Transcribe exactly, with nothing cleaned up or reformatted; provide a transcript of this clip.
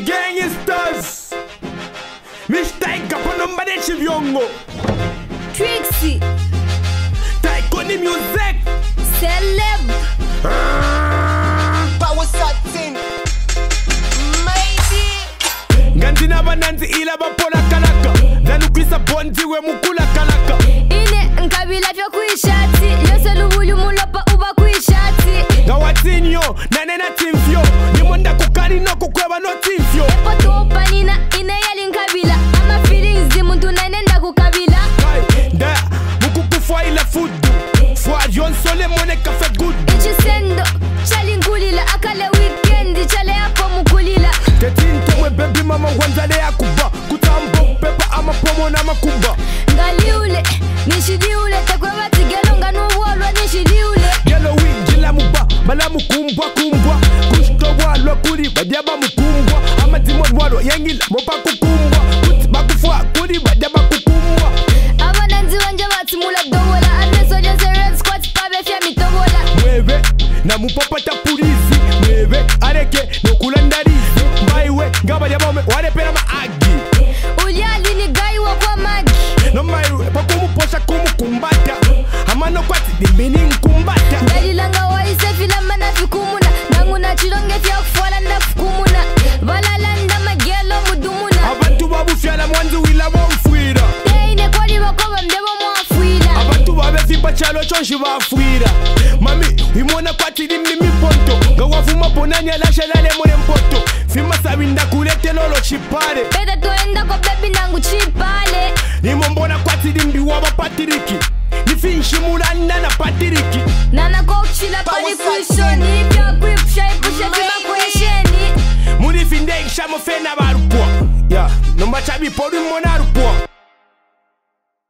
gangsters. Mistake upon number de Chiviongo. Trixie. Taikoni music. Celeb. Power satin. Maybe. Gantina bananzi ila bapola kalaka. Zanukwisa bonzi we mukula kalaka. Ine nkabila fya kuishati. Yose lubulu mulopa uba kuishati. Gawatinyo, nanena timfyo. Nimonda kukari no kukweba no timfyo. Epo tuopa nina ine yali nkabila. Ama feelings di muntu nanenda kukabila. Hai, da, mukukufwa ila fudu. Fwa yonsole mone kafe good. Ichisendo, chali nkulila. Akale weekend, chale hapo mukulila. Tetinte mwe baby mama wanzale ya kuba. Kutambo pepa ama pomo na makuba. Ngaliule, nishidiule. Tekwe batigelo nganuwalwa nishidiule. Yellow wing jila muba, mala mukumbwa kumbwa. Kushto walwa kuri badiaba mukumbwa. Ama timon walwa yengila mopa kukumbwa. Kuti bakufwa kuri badiaba kukumbwa. Abananzi wanje batimula dobola. Aneso jose red squad pabe fya mitobola. Mweve na mupopata purizi. Mweve areke nokulandarizi. Mbaiwe ngaba jabame warepera maagi. Uliali ni gai wa kwa magi. No maiwe pakumu posha kumu kumbata. Hamano kwati dimbini nkumbata. Dalilanga wa isefi lamba na fikumuna. Nangu na chilonge fya kufwala nda fukumuna. Balalanda magelo mudumuna. Abantu babu fyala mwanzi wila wamfuira. Teine kwali wakoba mdebo mwafuila. Abantu babe fipa chalo chonshi bafuira. Mami, imona kwati dimimi ponto. Gawafuma ponanya lasha lale mone mpoto. Fima sabinda kulete lolo chipare. Beta toenda kwa baby nangu chipale. Nimombona kwati dimbi waba patiriki. Nifinshi mulanda na patiriki. Nana kokshila pali kuishoni. Pya kuipusha ipusha fima kuisheni. Muri finde ikshamo fena barupwa. Ya, nomba chabi podu mona rupwa.